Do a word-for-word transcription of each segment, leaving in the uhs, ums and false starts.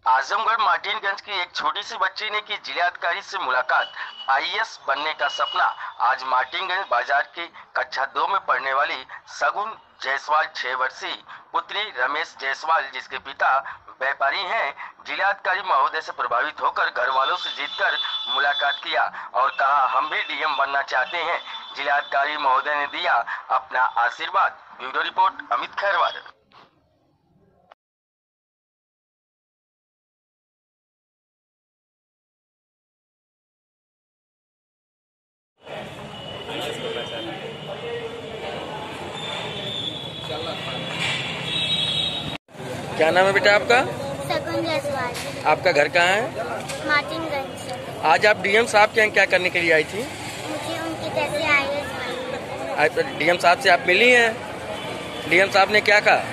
आजमगढ़ मार्टिनगंज की एक छोटी सी बच्ची ने की जिलाधिकारी से मुलाकात। आई ए एस बनने का सपना। आज मार्टिनगंज बाजार की कक्षा दो में पढ़ने वाली सगुन जायसवाल छह वर्षीय पुत्री रमेश जायसवाल, जिसके पिता व्यापारी हैं, जिलाधिकारी महोदय से प्रभावित होकर घर वालों से जीतकर मुलाकात किया और कहा हम भी डी एम बनना चाहते हैं। जिलाधिकारी महोदय ने दिया अपना आशीर्वाद। Bureau report Amit Khairwar. क्या नाम है बेटा आपका? सगुन जायसवाल। आपका घर कहाँ है? मार्टिनगंज। आज आप डी एम साहब के यहाँ क्या करने के लिए आई थी? मुझे उनकी जैसे आई ए एस बनना। आज तो डी एम साहब से आप मिली हैं? डी एम साहब ने क्या कहा?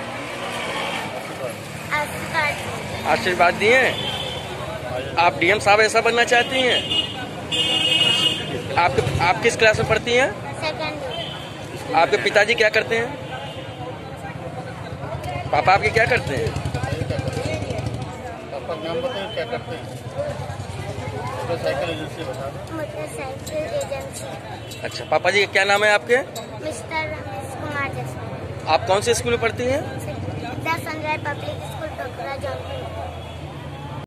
आशीर्वाद आशीर्वाद दिए हैं। आप डी एम साहब ऐसा बनना चाहती हैं? आप आप किस क्लास में पढ़ती हैं? सेकंड। आपके पिताजी क्या करते हैं? पापा आपके क्या करते हैं? पापा नाम बताइए क्या करते हैं? मोटरसाइकिल एजेंसी बता दो। Motorcycle agency. अच्छा, पापा जी क्या नाम है आपके? मिस्टर रमेश कुमार जायसवाल। आप कौन से स्कूल में पढ़ती हैं? द सनराइज पब्लिक स्कूल, टोकरा जौनपुर।